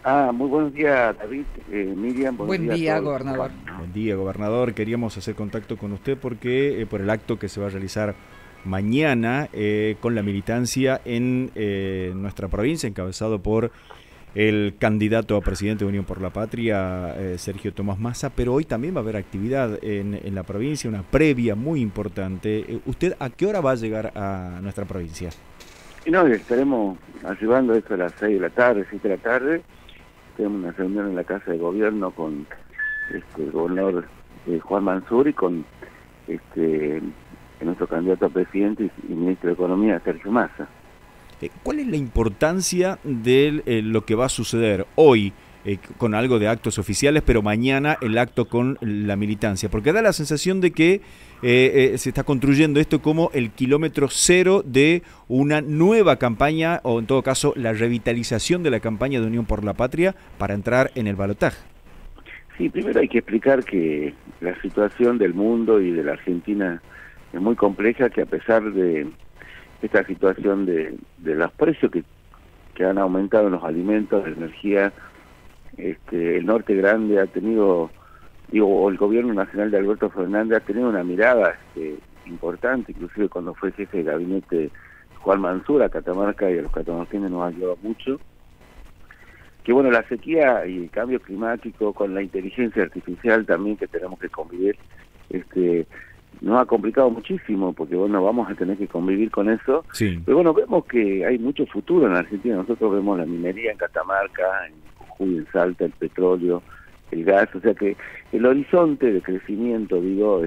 Muy buenos días, David, Miriam, buenos Buen días a día, todos. gobernador. Buen día, gobernador. Queríamos hacer contacto con usted porque por el acto que se va a realizar mañana con la militancia en nuestra provincia, encabezado por el candidato a presidente de Unión por la Patria, Sergio Tomás Massa, pero hoy también va a haber actividad en la provincia, una previa muy importante. ¿Usted a qué hora va a llegar a nuestra provincia? Y no, estaremos arribando esto a las 6 de la tarde, 7 de la tarde. Tenemos una reunión en la Casa de Gobierno con el gobernador Juan Mansur y con nuestro candidato a presidente y ministro de Economía, Sergio Massa. ¿Cuál es la importancia de lo que va a suceder hoy con algo de actos oficiales, pero mañana el acto con la militancia? Porque da la sensación de que se está construyendo esto como el kilómetro cero de una nueva campaña, o en todo caso la revitalización de la campaña de Unión por la Patria para entrar en el balotaje. Sí, primero hay que explicar que la situación del mundo y de la Argentina es muy compleja, que a pesar de esta situación de los precios que han aumentado en los alimentos, la energía, el norte grande ha tenido, o el gobierno nacional de Alberto Fernández ha tenido una mirada importante, inclusive cuando fue jefe de gabinete Juan Mansur a Catamarca, y a los catamarqueños nos ha ayudado mucho. Que bueno, la sequía y el cambio climático con la inteligencia artificial también que tenemos que convivir, nos ha complicado muchísimo, porque bueno, vamos a tener que convivir con eso. Sí. Pero bueno, vemos que hay mucho futuro en la Argentina. Nosotros vemos la minería en Catamarca, en Jujuy, en Salta, el petróleo, el gas, o sea que el horizonte de crecimiento,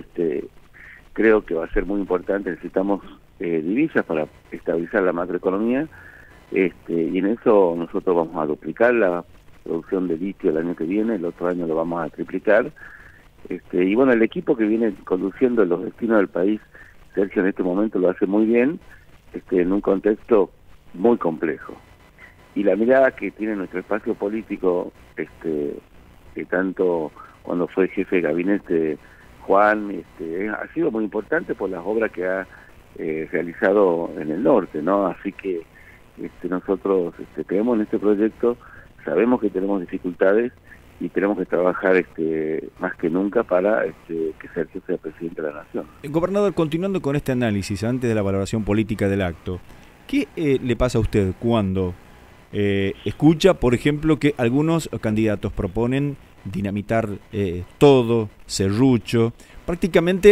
creo que va a ser muy importante. Necesitamos divisas para estabilizar la macroeconomía, y en eso nosotros vamos a duplicar la producción de litio el año que viene, el otro año lo vamos a triplicar. Y bueno, el equipo que viene conduciendo los destinos del país, Sergio, en este momento lo hace muy bien, en un contexto muy complejo. Y la mirada que tiene nuestro espacio político, que tanto cuando fue jefe de gabinete Juan, ha sido muy importante por las obras que ha realizado en el norte, ¿no? Así que nosotros creemos en este proyecto, sabemos que tenemos dificultades y tenemos que trabajar más que nunca para que Sergio sea presidente de la Nación. Gobernador, continuando con este análisis, antes de la valoración política del acto, ¿qué le pasa a usted cuando escucha, por ejemplo, que algunos candidatos proponen dinamitar todo, serrucho, prácticamente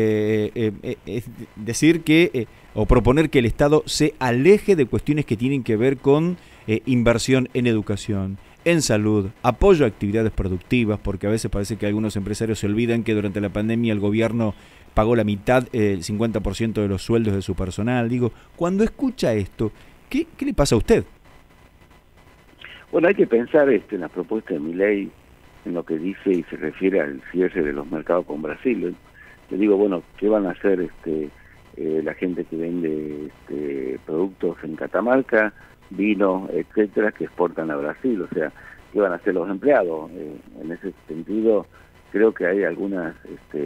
es decir que, o proponer que el Estado se aleje de cuestiones que tienen que ver con inversión en educación, en salud, apoyo a actividades productivas, porque a veces parece que algunos empresarios se olvidan que durante la pandemia el gobierno pagó la mitad, el 50% de los sueldos de su personal? Digo, cuando escucha esto, ¿qué le pasa a usted? Bueno, hay que pensar en la propuesta de Milei, en lo que dice y se refiere al cierre de los mercados con Brasil. Le digo, bueno, ¿qué van a hacer la gente que vende productos en Catamarca, vino, etcétera, que exportan a Brasil? O sea, ¿qué van a hacer los empleados? En ese sentido, creo que hay algunas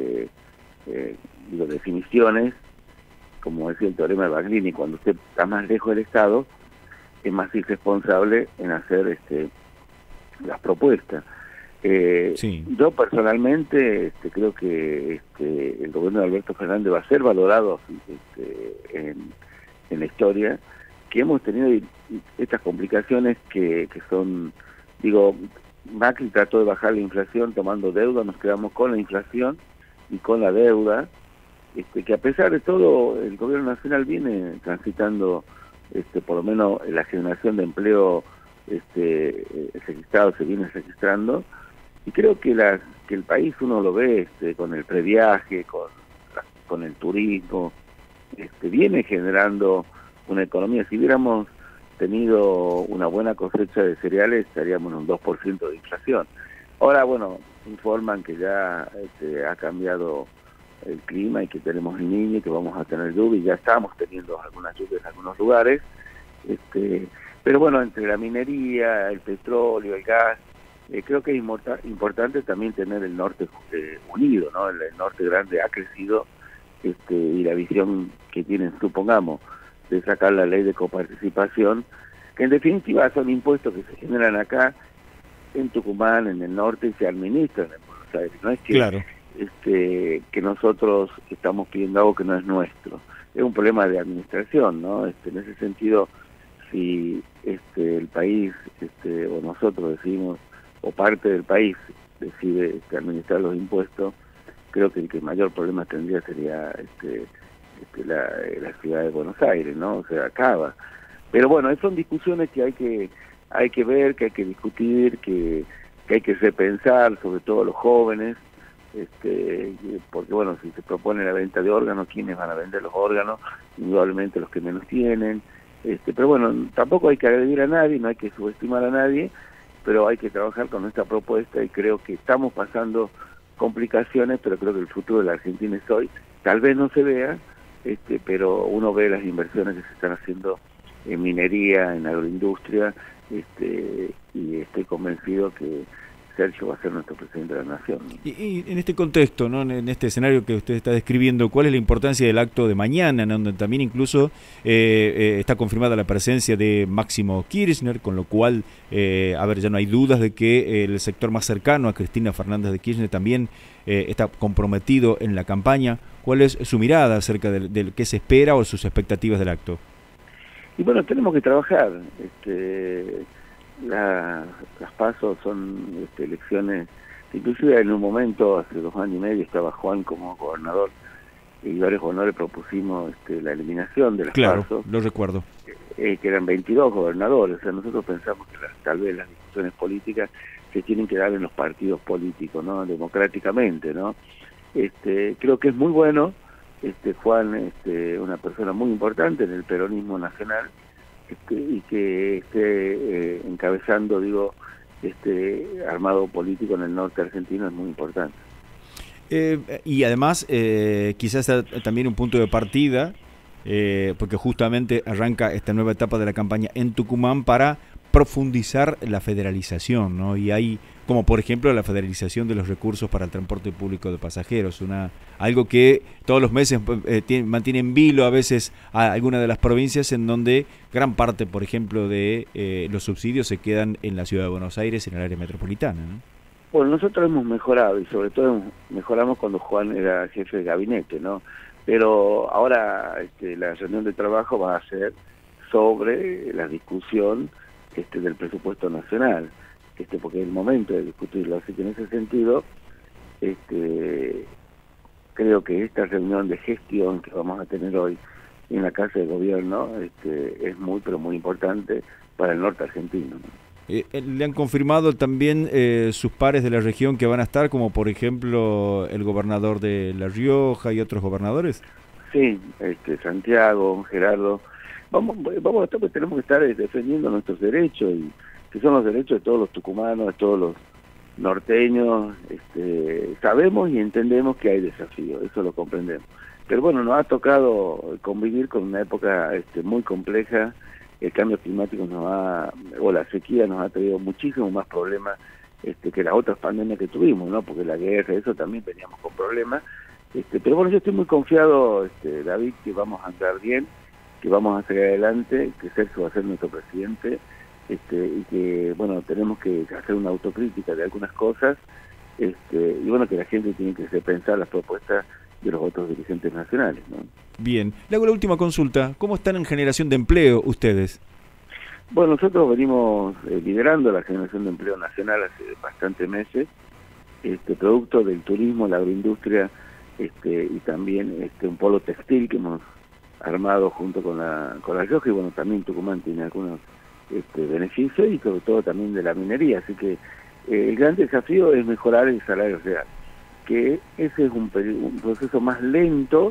definiciones, como decía el teorema de Baglini, cuando usted está más lejos del Estado, es más irresponsable en hacer las propuestas. Sí. Yo personalmente creo que el gobierno de Alberto Fernández va a ser valorado en la historia, que hemos tenido estas complicaciones que son, digo, Macri trató de bajar la inflación tomando deuda, nos quedamos con la inflación y con la deuda, que a pesar de todo el gobierno nacional viene transitando por lo menos la generación de empleo registrado se viene registrando, y creo que el país uno lo ve con el previaje, con el turismo, viene generando una economía. Si hubiéramos tenido una buena cosecha de cereales estaríamos en un 2% de inflación. Ahora, bueno, informan que ya ha cambiado el clima y que tenemos el Niño y que vamos a tener lluvia, y ya estamos teniendo algunas lluvias en algunos lugares, pero bueno, entre la minería, el petróleo, el gas, creo que es importante también tener el norte unido, ¿no? El norte grande ha crecido, y la visión que tienen, supongamos, de sacar la ley de coparticipación, que en definitiva son impuestos que se generan acá en Tucumán, en el norte, y se administran en Buenos Aires. No es que, claro, que nosotros estamos pidiendo algo que no es nuestro. Es un problema de administración, ¿no? En ese sentido, si el país o nosotros decidimos, o parte del país decide administrar los impuestos, creo que el que mayor problema tendría sería la ciudad de Buenos Aires, ¿no? O sea, acaba. Pero bueno, son discusiones que hay que ver, que hay que discutir, que hay que repensar, sobre todo los jóvenes, porque bueno, si se propone la venta de órganos, ¿quiénes van a vender los órganos? Indudablemente los que menos tienen. Pero bueno, tampoco hay que agredir a nadie, no hay que subestimar a nadie, pero hay que trabajar con esta propuesta y creo que estamos pasando complicaciones, pero creo que el futuro de la Argentina es hoy. Tal vez no se vea, pero uno ve las inversiones que se están haciendo en minería, en agroindustria, y estoy convencido que Sergio va a ser nuestro presidente de la Nación. Y en este contexto, ¿no? En este escenario que usted está describiendo, ¿cuál es la importancia del acto de mañana, ¿no? Donde también incluso está confirmada la presencia de Máximo Kirchner, con lo cual, ya no hay dudas de que el sector más cercano a Cristina Fernández de Kirchner también está comprometido en la campaña? ¿Cuál es su mirada acerca del qué se espera o sus expectativas del acto? Y bueno, tenemos que trabajar. Las PASO son elecciones, inclusive en un momento, hace 2 años y medio, estaba Juan como gobernador, y varios gobernadores propusimos la eliminación de las PASO. Claro, lo recuerdo. Que eran 22 gobernadores. O sea, nosotros pensamos que tal vez las discusiones políticas se tienen que dar en los partidos políticos, ¿no? Democráticamente, ¿no? Creo que es muy bueno. Juan, una persona muy importante en el peronismo nacional, y que esté encabezando, armado político en el norte argentino es muy importante. Y además, quizás también un punto de partida, porque justamente arranca esta nueva etapa de la campaña en Tucumán para profundizar la federalización, ¿no? Y hay, como por ejemplo, la federalización de los recursos para el transporte público de pasajeros, algo que todos los meses mantiene en vilo a veces a alguna de las provincias, en donde gran parte, por ejemplo, de los subsidios se quedan en la ciudad de Buenos Aires, en el área metropolitana, ¿no? Bueno, nosotros hemos mejorado, y sobre todo mejoramos cuando Juan era jefe de gabinete, ¿no? Pero ahora la reunión de trabajo va a ser sobre la discusión del presupuesto nacional, porque es el momento de discutirlo. Así que en ese sentido, creo que esta reunión de gestión que vamos a tener hoy en la Casa de Gobierno es muy, pero muy importante para el norte argentino, ¿no? ¿Le han confirmado también sus pares de la región que van a estar, como por ejemplo el gobernador de La Rioja y otros gobernadores? Sí, Santiago, Gerardo. Vamos a estar, pues tenemos que estar defendiendo nuestros derechos, y que son los derechos de todos los tucumanos, de todos los norteños. Sabemos y entendemos que hay desafíos, eso lo comprendemos. Pero bueno, nos ha tocado convivir con una época muy compleja. El cambio climático o la sequía nos ha traído muchísimos más problemas que las otras pandemias que tuvimos, ¿no? Porque la guerra, eso también veníamos con problemas. Pero bueno, yo estoy muy confiado, David, que vamos a andar bien, que vamos a seguir adelante, que Sergio va a ser nuestro presidente, y que, bueno, tenemos que hacer una autocrítica de algunas cosas, y bueno, que la gente tiene que repensar las propuestas de los otros dirigentes nacionales, ¿no? Bien, le hago la última consulta. ¿Cómo están en generación de empleo ustedes? Bueno, nosotros venimos liderando la generación de empleo nacional hace bastantes meses, producto del turismo, la agroindustria, y también un polo textil que hemos armado junto con la Rioja, y bueno, también Tucumán tiene algunos beneficios, y sobre todo también de la minería. Así que el gran desafío es mejorar el salario real, que ese es un proceso más lento,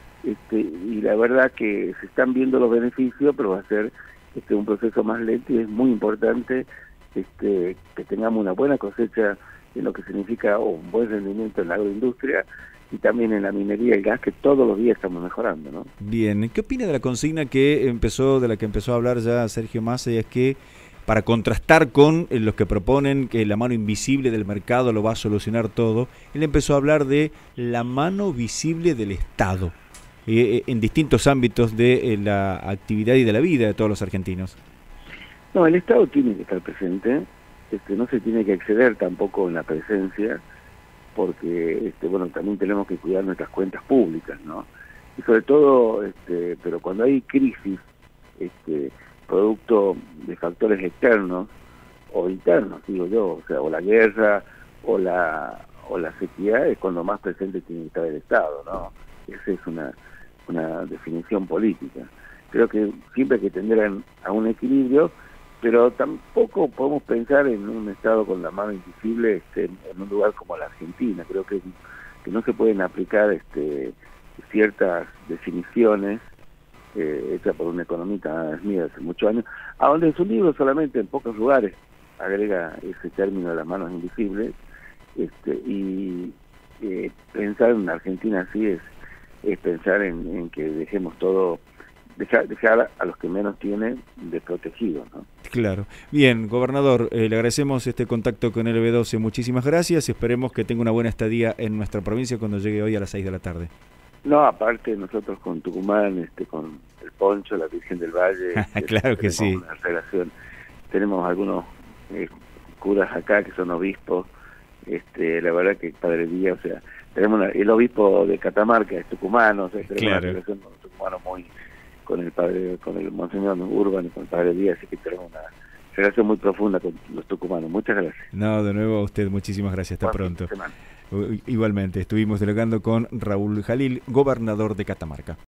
y la verdad que se están viendo los beneficios, pero va a ser un proceso más lento, y es muy importante que tengamos una buena cosecha en lo que significa un buen rendimiento en la agroindustria y también en la minería y el gas, que todos los días estamos mejorando, ¿no? Bien, ¿qué opina de la consigna de la que empezó a hablar ya Sergio Massa, y es que para contrastar con los que proponen que la mano invisible del mercado lo va a solucionar todo, él empezó a hablar de la mano visible del Estado en distintos ámbitos de la actividad y de la vida de todos los argentinos? No, el Estado tiene que estar presente, no se tiene que exceder tampoco en la presencia, porque bueno, también tenemos que cuidar nuestras cuentas públicas, ¿no? Y sobre todo, pero cuando hay crisis, producto de factores externos o internos, digo yo, o sea, o la guerra o la sequía, es cuando más presente tiene que estar el Estado, ¿no? Esa es una definición política. Creo que siempre hay que tender a un equilibrio, pero tampoco podemos pensar en un Estado con la mano invisible en un lugar como la Argentina. Creo que no se pueden aplicar ciertas definiciones hechas por un economista mío hace muchos años, a donde en su libro solamente en pocos lugares agrega ese término de las manos invisibles, y pensar en una Argentina así es pensar en que dejemos todo, dejar a los que menos tienen desprotegidos, ¿no? Claro. Bien, gobernador, le agradecemos este contacto con LB12. Muchísimas gracias. Esperemos que tenga una buena estadía en nuestra provincia cuando llegue hoy a las 6 de la tarde. No, aparte nosotros con Tucumán, con el Poncho, la Virgen del Valle, claro que sí. Una relación. Tenemos algunos curas acá que son obispos, la verdad que Padre Díaz, o sea, tenemos el obispo de Catamarca es tucumano, o sea, tenemos una relación con los tucumanos muy, con el monseñor Urban y con el Padre Díaz, así que tenemos una relación muy profunda con los tucumanos. Muchas gracias. No, de nuevo a usted, muchísimas gracias, hasta pronto. Igualmente, estuvimos dialogando con Raúl Jalil, gobernador de Catamarca.